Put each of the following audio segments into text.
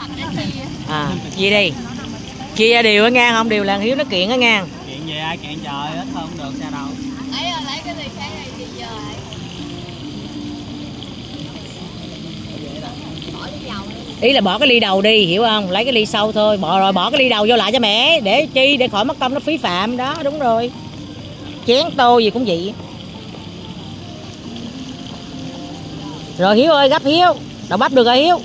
À, gì đi? Chia ra điều á ngang, không điều là Hiếu nó kiện á ngang. Kiện gì ai kiện trời, ít hơn không được sao đâu. Lấy cái ly khác đây đi giờ Ý là bỏ cái ly đầu đi, hiểu không? Lấy cái ly sau thôi, bỏ cái ly đầu vô lại cho mẹ. Để chi? Để khỏi mất công nó phí phạm đó, đúng rồi. Chén tô gì cũng vậy. Rồi Hiếu ơi, gấp Hiếu. Đậu bắp được rồi Hiếu.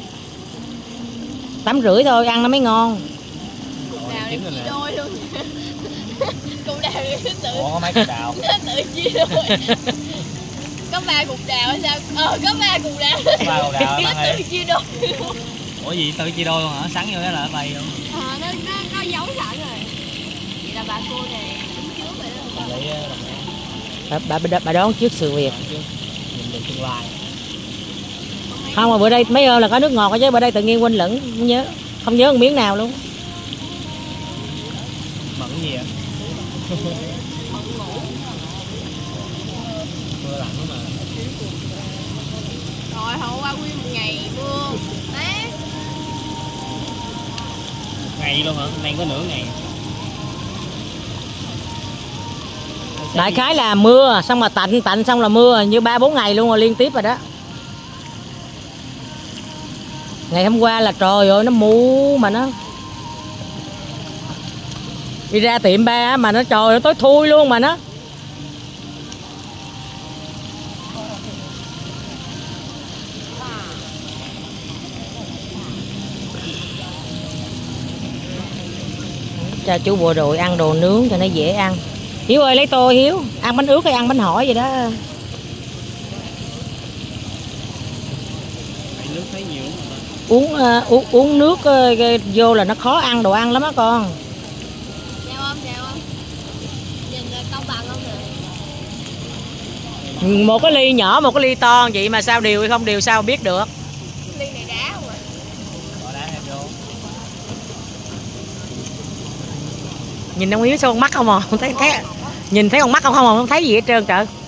8,5 thôi, ăn nó mới ngon. cục đào này chia đôi luôn. Cục đào này nó tự. Ủa có mấy cục đào? Nó tự chia đôi. Có 3 cục đào hay sao? Có 3 cục đào. 3 cục đào nó tự chia đôi. Ủa gì tự chia đôi luôn hả? Sắn vô cái là bay luôn. Nó giấu sẵn rồi. Vậy là bà cô này đứng trước vậy đó. Bà đón trước sự việc. Nhìn được tương lai. Không mà bữa đây mấy ơn là có nước ngọt chứ bữa đây tự nhiên quên lửng không nhớ một miếng nào luôn. Mận gì ạ? Mưa lạnh mà. Rồi hôm qua nguyên một ngày mưa. Đấy. Ngày luôn hả? Nay có nửa ngày. Đại khái là mưa xong mà tạnh xong là mưa như 3-4 ngày luôn rồi liên tiếp rồi đó. Ngày hôm qua là trời ơi nó mù mà nó đi ra tiệm ba mà nó trời ơi tối thui luôn mà nó. Cho chú bộ đội ăn đồ nướng cho nó dễ ăn. Hiếu ơi lấy tô Hiếu, ăn bánh ướt hay ăn bánh hỏi vậy đó. Nước thấy nhiều mà. Uống nước vô là nó khó ăn đồ ăn lắm á con. Chào không? Nhìn công bằng không nè. Một cái ly nhỏ một cái ly to vậy mà sao điều hay không điều sao biết được. Ly này đá không ạ? Bỏ đá thêm vô. Nhìn ông Hiếu sao con mắt không à? Không thấy nhìn thấy con mắt không thấy gì hết trơn trời.